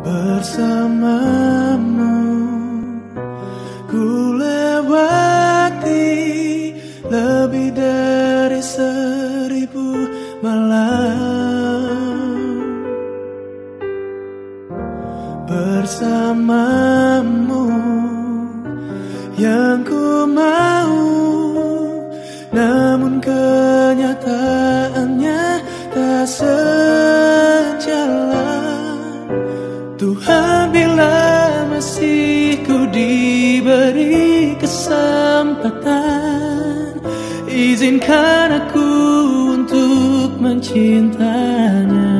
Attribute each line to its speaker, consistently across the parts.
Speaker 1: Bersamamu ku lewati lebih dari 1000 malam. Bersamamu yang ku mau, namun kenyataannya tak sejalan. Tuhan, bila masih ku diberi kesempatan, izinkan aku untuk mencintanya.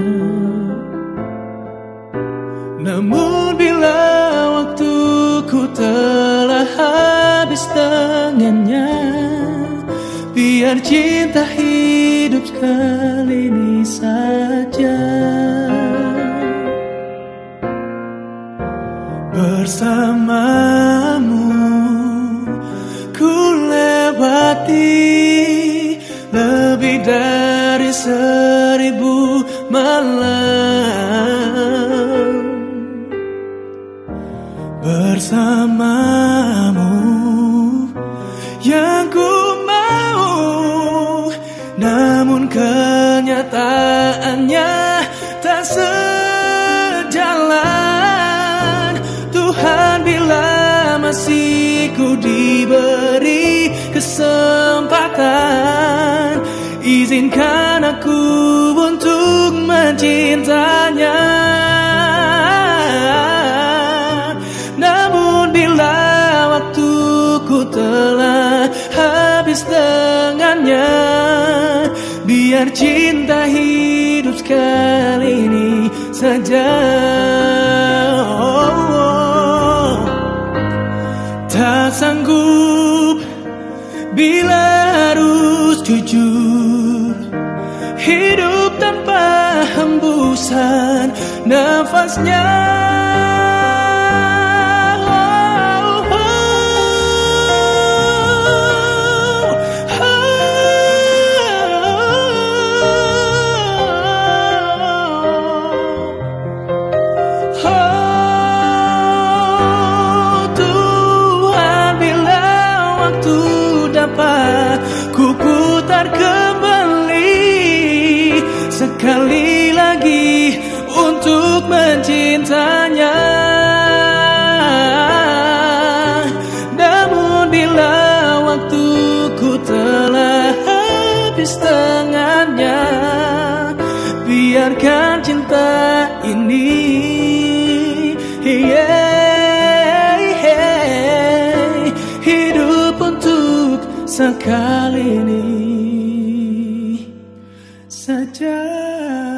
Speaker 1: Namun bila waktuku telah habis dengannya, biar cinta hidup sekali ini saja. Bersamamu ku lewati lebih dari 1000 malam. Bersamamu yang ku mau, namun kenyataannya tak sejalan. Tuhan, bila masih ku diberi kesempatan, izinkan aku untuk mencintanya. Namun bila waktuku telah habis dengannya, biar cinta hidup sekali ini saja. Tak sanggup bila harus jujur, hidup tanpa hembusan nafasnya. Ku putar kembali sekali lagi untuk mencintanya. Namun bila waktuku telah habis dengannya, biarkan cinta ini hidup untuk sekali ini saja.